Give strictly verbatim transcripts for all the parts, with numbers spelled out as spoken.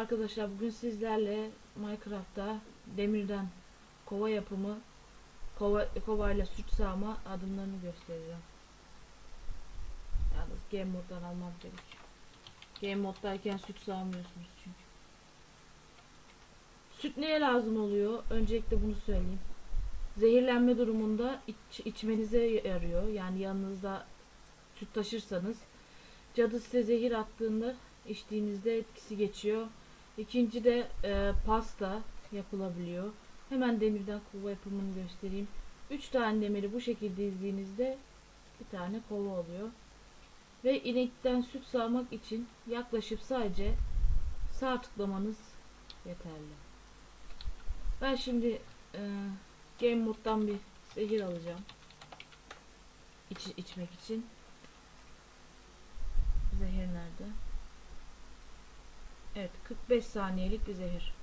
arkadaşlar, bugün sizlerle Minecraft'ta demirden kova yapımı, kova, kovayla süt sağma adımlarını göstereceğim. Yalnız Game Mode'dan almam gerek. Game Mode'dayken süt sağmıyorsunuz çünkü. Süt neye lazım oluyor? Öncelikle bunu söyleyeyim. Zehirlenme durumunda iç, içmenize yarıyor. Yani yanınızda süt taşırsanız, cadı size zehir attığında içtiğinizde etkisi geçiyor. İkinci de e, pasta yapılabiliyor. Hemen demirden kova yapımını göstereyim. üç tane demiri bu şekilde dizdiğinizde bir tane kova oluyor. Ve inekten süt sağmak için yaklaşıp sadece sağ tıklamanız yeterli. Ben şimdi e, Game Mode'dan bir zehir alacağım. İç, içmek için. Zehir nerede? Evet, kırk beş saniyelik bir zehir.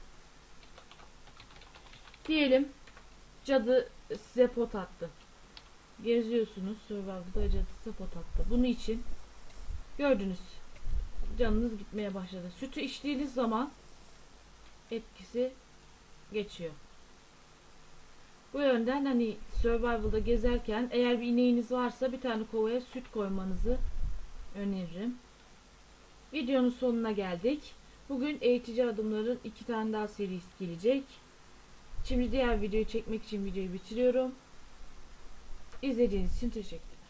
Diyelim cadı size pot attı. Geziyorsunuz Survival'da, cadı size pot attı. Bunun için gördünüz, canınız gitmeye başladı. Sütü içtiğiniz zaman etkisi geçiyor. Bu yönden hani Survival'da gezerken eğer bir ineğiniz varsa bir tane kovaya süt koymanızı öneririm. Videonun sonuna geldik. Bugün eğitici adımların iki tane daha serisi gelecek. Şimdi diğer videoyu çekmek için videoyu bitiriyorum. İzlediğiniz için teşekkür ederim.